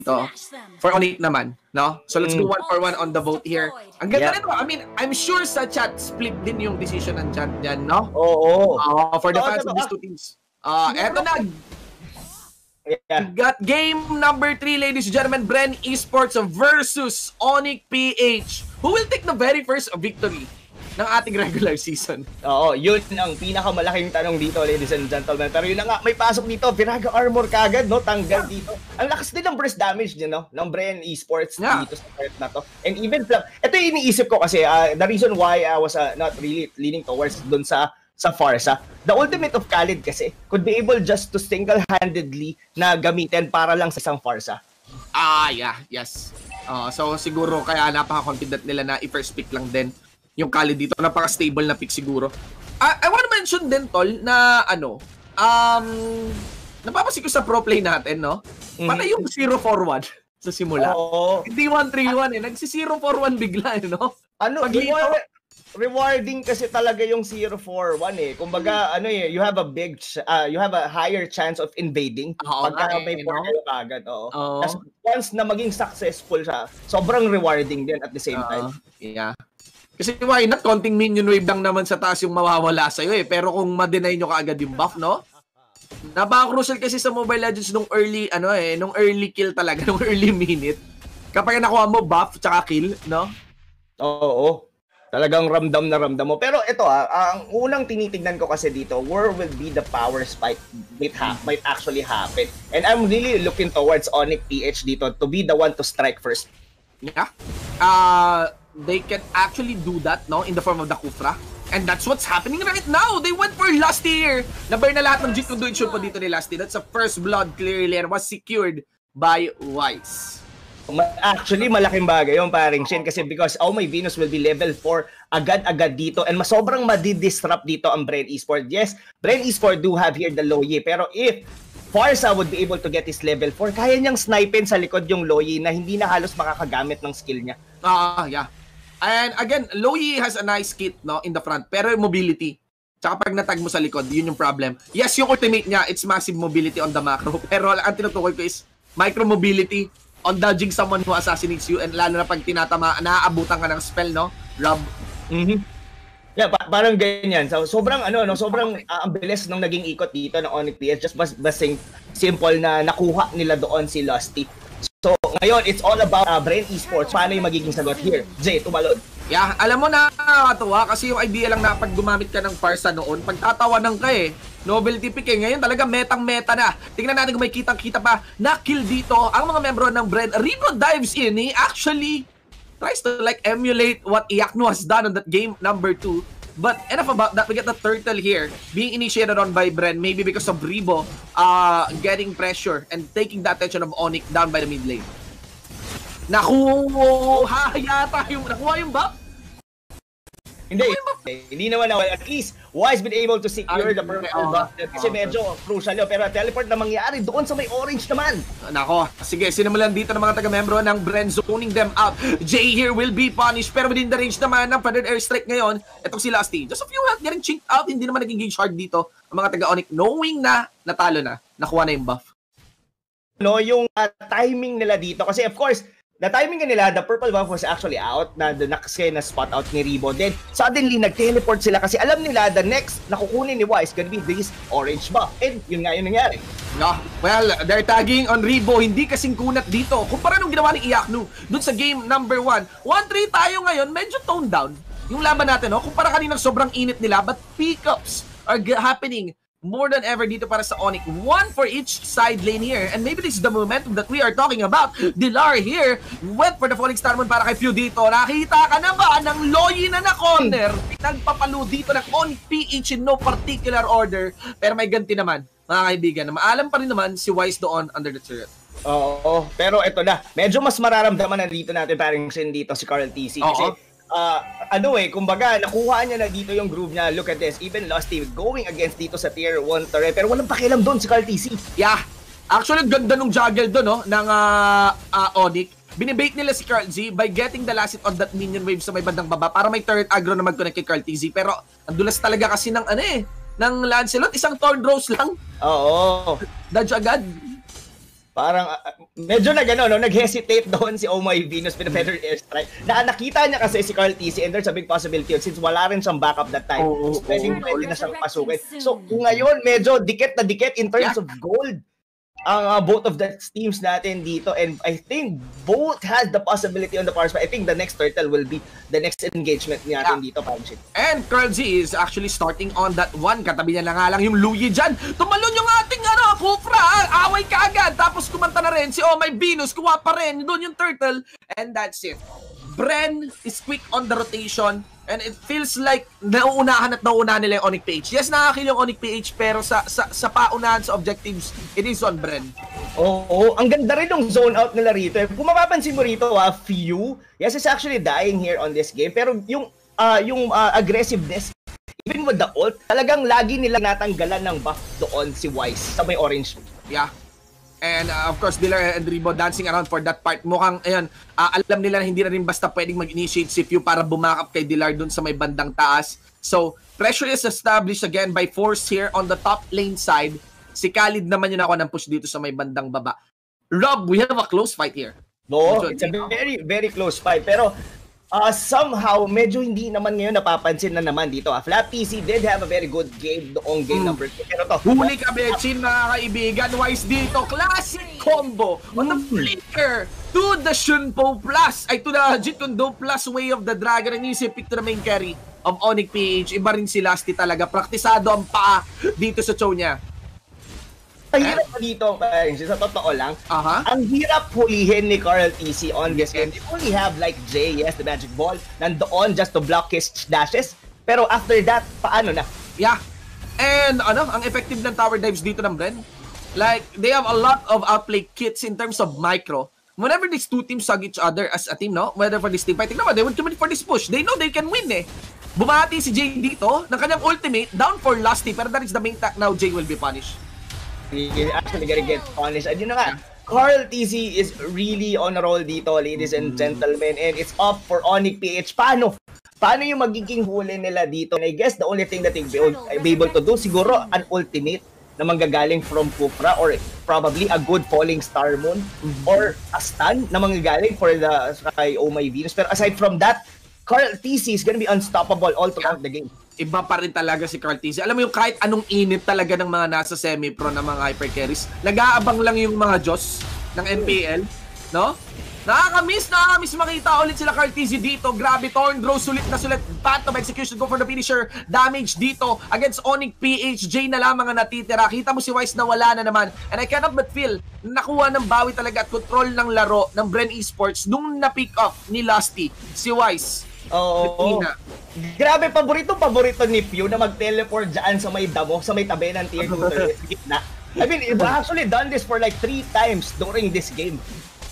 dito for Onyx naman, no? So let's go 1-for-1 on the vote here. Ang ganda nito. I mean, I'm sure sa chat split din yung decision ng chat dyan, no? Oo. For the fans of these two teams. Eto na. Got game number 3, ladies and gentlemen. Bren Esports versus Onyx PH. Who will take the very first victory ng ating regular season? Oo, yun ang pinakamalaking tanong dito, ladies and gentlemen. Pero yun na nga, may pasok dito, Viraga Armor kagad, no? Tanggal dito. Ang lakas din ng burst damage din, no? Ng Bren Esports dito sa part na to. And even, ito yung iniisip ko kasi, the reason why I was not really leaning towards dun sa Pharsa. The ultimate of Khalid kasi could be able just to single-handedly na gamitin para lang sa isang Pharsa. Yes. So siguro kaya napaka-confident nila na i-first pick lang din yung Khalid dito. Napaka-stable na pick siguro. I want to mention din, Tol, na napapansin ko sa pro play natin, no? Pala yung 0-4-1 sa simula. Hindi 1-3-1 eh. Nagsi-0-4-1 bigla, no? Rewarding kasi talaga yung 0-4-1 eh. Kumbaga, you have a higher chance of invading pagka may 4 kayo agad. Once na maging successful siya, sobrang rewarding din at the same time. Yeah. Kasi why not? Konting minion wave lang naman sa taas yung mawawala sa'yo eh. Pero kung ma-deny nyo kaagad yung buff, no? Napaka-crucial kasi sa Mobile Legends nung early kill talaga, nung early minute. Kapag nakuha mo buff tsaka kill, no? Oo. Talagang ramdam na ramdam mo. Pero ito ang unang tinitignan ko kasi dito, where will be the power spike might actually happen. And I'm really looking towards Onyx PH dito to be the one to strike first. Yeah. They can actually do that, no? In the form of the Kufra. And that's what's happening right now. They went for Lusty here. Nabar na lahat ng G2 do it shoot po dito ni Lusty. That's a first blood clearly and was secured by Wise. Actually, malaking bagay yung paring Shin kasi because my Venus will be level 4 agad-agad dito and sobrang madi-disrupt dito ang Bren Esports. Yes, Bren Esports do have here the Loyi pero if Pharsa would be able to get his level 4, kaya niyang snipen sa likod yung Loyi na hindi na halos makakagamit ng skill niya. Yeah. And again, Loyi has a nice kit, no, in the front pero mobility. Tsaka pag natag mo sa likod, yun yung problem. Yes, yung ultimate niya, it's massive mobility on the macro pero ang tinutukoy ko is micro mobility on dodging someone who assassinates you and lalo na pag naaabutan ka ng spell, no? Rob. Yeah, parang ganyan. So, sobrang sobrang ang bilis nung naging ikot dito ng Onyx PH. Just basing simple na nakuha nila doon si Lusty. So, ngayon, it's all about Bren Esports. Paano yung magiging sagot here? Jay, tumalon. Yeah, alam mo na nakakatuwa kasi yung idea lang na pag gumamit ka ng Pharsa noon, pagtatawanan ka eh. Novelty pick eh. Ngayon talaga metang-meta na. Tingnan natin kung may kitang-kita pa na kill dito ang mga membro ng Bren. Rebo dives in. He actually tries to like emulate what Iakno has done on that game number 2. But enough about that. We get the turtle here being initiated on by Bren. Maybe because of Rebo getting pressure and taking the attention of Onyx down by the mid lane. Nakuha yung buff? Hindi naman nawala. At least, Wise been able to secure the purple buff kasi medyo crucial yun. Pero teleport na mangyari doon sa may orange naman. Nako, sige, sinimulan dito ng mga taga-membro ng Bren zoning them out. Jay here will be punished pero within the range naman ng Thunder Airstrike ngayon. Itong si Lusty. Just a few health getting chinked out. Hindi naman naging gauge hard dito ang mga taga-Onyx knowing na natalo na. Nakuha na yung buff. Yung timing nila dito kasi of course, the timing nila, the purple buff was actually out na na spot out ni Rebo. Then, suddenly, nag-teleport sila kasi alam nila the next na kukunin ni Wise gonna be this orange buff. And yun nga yung nangyari. Well, they're tagging on Rebo. Hindi kasing kunat dito. Kumpara nung ginawa ni Iakno dun sa game number 1. 1-3 tayo ngayon, medyo toned down yung laban natin. Kumpara kaninang sobrang init nila, but pickups are happening more than ever dito para sa Onyx. One for each side lane here. And maybe this is the momentum that we are talking about. Dilar here went for the Falling Starman para kay Few dito. Nakita ka na ba ng Loyi na corner? Nagpapalo dito ng Onyx PH in no particular order. Pero may ganti naman, mga kaibigan, na maalam pa rin naman si Wise doon under the turret. Oo, pero ito na. Medyo mas mararamdaman na dito natin parang sin dito si Carl TC. Kasi kumbaga, nakuha niya na dito yung groove niya. Look at this, even Lusty going against dito sa tier 1 turret. Pero walang pakialam doon si Carl TC. Yeah, actually, ganda nung juggle doon, no, ng Onyx. Binibait nila si Carl Z by getting the last hit on that minion wave sa may bandang baba para may turret aggro na mag-connect kay Carl TZ. Pero, ang dulas talaga kasi ng ng Lancelot, isang Thorn Rose lang. Oo. Dodge agad. Parang medyo nag-hesitate doon si Oh My Venus with the Feather Airstrike. Nakita niya kasi si Carl TC and there's a big possibility since wala rin siyang backup that time. Pwede na siyang pasukin. So ngayon medyo dikit na dikit in terms of gold ang both of the teams natin dito, and I think both has the possibility on the power spot. I think the next turtle will be the next engagement natin dito, Panchit. And Carl Z is actually starting on that one. Katabi niya na nga lang yung Luyi dyan. Tumalon yung ating Kufra, away ka agad. Tapos kumanta na rin si Oh My Venus, kuha pa rin doon yung turtle, and that's it. Bren is quick on the rotation, and it feels like nauunahan nila yung Onyx PH. Yes, nakakil yung Onyx PH, pero sa paunahan sa objectives, it is on Bren. Oo, ang ganda rin ng zone out nila rito. Kung mapapansin mo rito, few, yes, is actually dying here on this game, pero yung aggressiveness, even with the ult, talagang lagi nila natanggalan ng buff doon si Wise sa may orange. Yeah. And of course, Dilar and Ribo dancing around for that part. Mukhang, alam nila na hindi na rin basta pwedeng mag-initiate si Pew para bumakap kay Dilar dun sa may bandang taas. So, pressure is established again by Force here on the top lane side. Si Khalid naman yung nakuha ng push dito sa may bandang baba. Rob, we have a close fight here. No, it's a very, very close fight. Pero, somehow, medyo hindi naman ngayon napapansin na naman dito. Flap TC did have a very good game doong game number 2. Pero to, huli ka, Bechin, mga kaibigan. Wise dito. Classic combo on the flicker to the Shunpo Plus. Ay, to the Jitundo Plus way of the Dragon. And easy pick to the main carry of Onyx PH. Iba rin si Lasty talaga. Praktisado ang paa dito sa show niya. Ang hirap pa dito, sa totoo lang, ang hirap hulihin ni Carl TC on this end. You only have like Jay, yes, the magic ball, nandoon just to block his dashes. Pero after that, paano na? Yeah. And ang effective ng tower dives dito ng Bren, like, they have a lot of outplay kits in terms of micro. Whenever these two teams hug each other as a team, no? Whether for this team fighting naman, they would commit for this push. They know they can win eh. Bumati si Jay dito ng kanyang ultimate, down for Lasty, pero that is the main tank now. Jay will be punished. He's actually gonna get punished. And yun na nga, Carl TC is really on a roll dito, ladies and gentlemen. And it's up for Onyx PH. Paano yung magiging huli nila dito? And I guess the only thing that they'll be able to do, siguro an ultimate na manggagaling from Kufra, or probably a good falling star moon, or a stun na manggagaling for the kay Oh My Venus. Pero aside from that, Carl TC is gonna be unstoppable all throughout the game. Iba pa rin talaga si Carl TC. Alam mo yung kahit anong init talaga ng mga nasa semi-pro na mga hyper carries, nag-aabang lang yung mga Diyos ng MPL, no? Nakakamiss makita ulit sila Carl TC dito. Grabe, Torn Draw, sulit na sulit. Path of execution, go for the finisher. Damage dito against Onyx PH. J na lamang ang natitira. Kita mo si Wise na wala na naman. And I cannot but feel nakuha ng bawi talaga at control ng laro ng Bren Esports nung na-pick off ni Lusty, si Wise. Oo. Grabe, paborito ni Pew na mag-teleport dyan sa may damo, sa may tabi ng tier 2 gitna. I mean, we've actually done this for like 3 times during this game.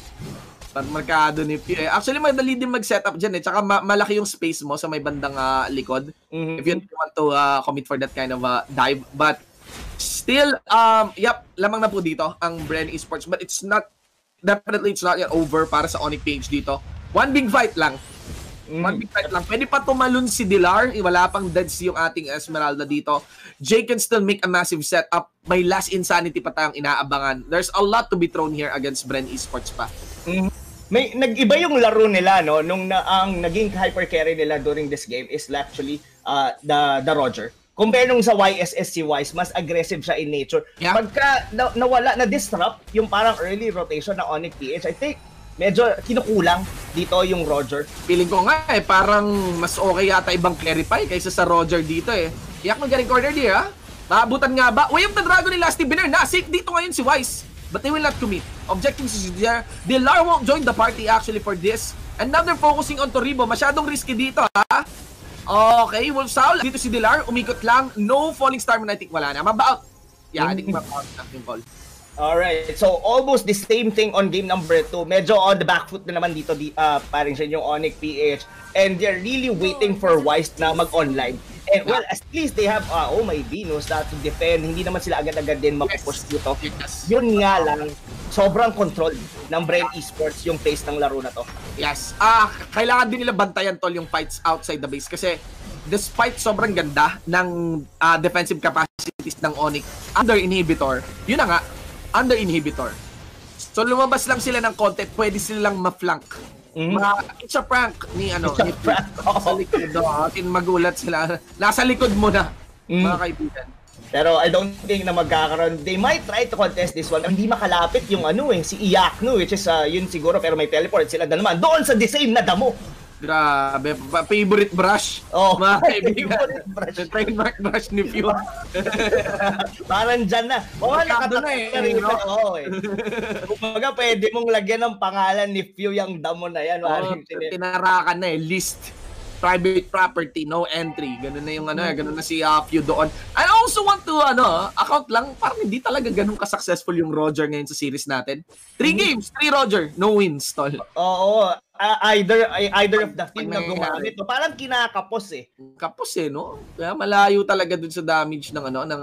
Markado ni Pew. Actually, madali din mag-setup dyan eh. Tsaka malaki yung space mo sa may bandang likod. If you want to commit for that kind of dive. But still, lamang na po dito ang Bren Esports. But it's not, definitely it's not yet over para sa Onyx PH dito. One big fight lang. One big fight lang. Pwede pa tumalun si Dilar. Wala pang deads yung ating Esmeralda dito. Jay can still make a massive setup. May last insanity pa tayong inaabangan. There's a lot to be thrown here against Bren Esports pa. May nag-iba yung laro nila, no, nung ang naging hyper carry nila during this game is actually the Roger. Compare nung sa YSS si Wise, mas aggressive siya in nature. Yeah. Pagka nawala, na-disrupt yung parang early rotation ng Onyx PH, I think medyo kinukulang dito yung Roger. Feeling ko nga parang mas okay yata ibang Clarify kaysa sa Roger dito eh. Yak mo getting cornered here, ha? Maabutan nga ba? Way of the Dragon ni Lasty Biner. Nasik dito ngayon si Wise. But they will not commit. Objective is there. Dilar won't join the party actually for this. And now they're focusing on Toribo. Masyadong risky dito, ha? Okay, Wolf Soul. Dito si Dilar. Umikot lang. No falling star man. I think wala na. Mabaut. Yeah, I think mabaut na yung call. Alright, so almost the same thing on game number 2. Medyo on the back foot na naman dito, parang siya yung Onyx PH. And they're really waiting for Wise na mag-online. And well, at least they have, Oh My Venus to defend. Hindi naman sila agad-agad din mapupush dito. Yun nga lang, sobrang control ng Bren Esports yung pace ng laro na to. Yes. Kailangan din nila bantayan tol yung fights outside the base kasi despite sobrang ganda ng defensive capacities ng Onyx under inhibitor, yun na nga, under inhibitor. So lumabas lang sila ng konti, pwede silang ma-flank. It's a prank ni It's a prank. Sa likod, magulat sila. Nasa likod mo na, mga kaibigan. Pero I don't think na magkakaroon. They might try to contest this one. Hindi makalapit yung si Iaknu, which is yun siguro, pero may teleport sila na naman. Doon sa the same na damo. Grabe, favorite brush. Mga kaibigan. Trademark brush ni Few. Parang dyan na. Nakado na eh. Kumbaga pwede mong lagyan ng pangalan ni Few yung damo na yan. Tinarakan na eh, list. Private property, no entry. Ganun na yung ganun na si Few doon. I also want to, account lang, parang hindi talaga ganun ka-successful yung Roger ngayon sa series natin. 3 games, 3 Roger, no wins, tol. Oo, either of the team na gumamit. Parang kinakapos eh. Kapos eh, no? Kaya malayo talaga dun sa damage ng, ng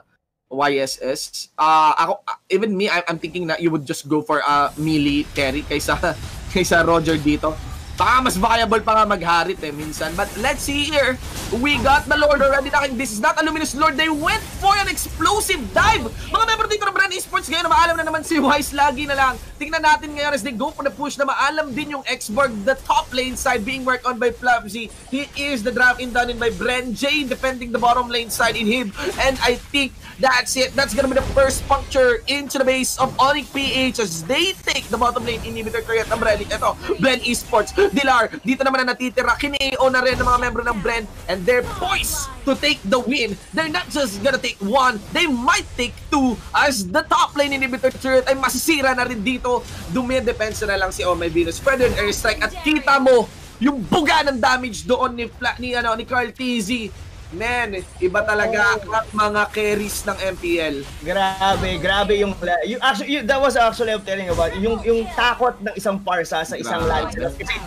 YSS. Ako, even me, I'm thinking na you would just go for melee carry kaysa Roger dito. Baka mas viable pa nga mag-Harit minsan. But let's see here. We got the Lord already. This is not a Luminous Lord. They went for an explosive dive. Mga member dito ng Brand Esports ngayon na maalam na naman si Wise lagi na lang. Tingnan natin ngayon as they go for the push na maalam din yung Xborg. The top lane side being worked on by Flabzy. He is the drop in done in by Bren J defending the bottom lane side in him. And I think that's it. That's gonna be the first puncture into the base of Onyx PH as they take the bottom lane inhibitor Koreat Umbrella. Ito, Brand Esports. Dilar, dito naman na natitira. Kini-AO na rin ng mga membro ng Bren and they're poised to take the win. They're not just gonna take 1, they might take 2 as the top lane inhibitor turret ay masisira na rin dito. Dumidepensa na lang si Omay Venus. Pwede yung airstrike at kita mo yung buga ng damage doon ni Carl TZ. Man, iba talaga ang mga carries ng MPL. Grabe yung actually that was actually I'm telling about yung takot ng isang Parsa sa isang Lancelot kasi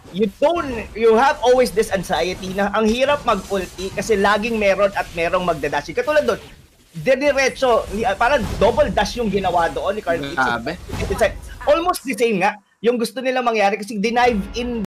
you have always this anxiety na ang hirap mag-ulti kasi laging merong magdadash. Katulad doon, diretso, parang double dash yung ginawa doon ni Carl. It's almost the same nga. Yung gusto nila mangyari kasi denive in